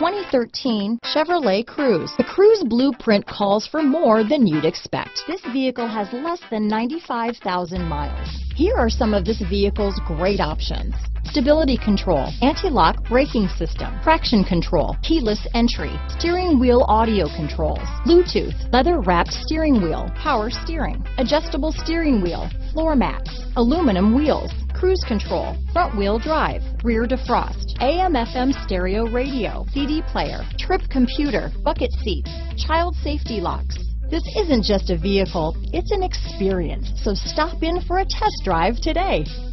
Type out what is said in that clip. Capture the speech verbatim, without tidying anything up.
twenty thirteen Chevrolet Cruze. The Cruze blueprint calls for more than you'd expect. This vehicle has less than ninety-five thousand miles. Here are some of this vehicle's great options: stability control, anti-lock braking system, traction control, keyless entry, steering wheel audio controls, Bluetooth, leather-wrapped steering wheel, power steering, adjustable steering wheel, floor mats, aluminum wheels, cruise control, front wheel drive, rear defrost, A M F M stereo radio, C D player, trip computer, bucket seats, child safety locks. This isn't just a vehicle, it's an experience, so stop in for a test drive today.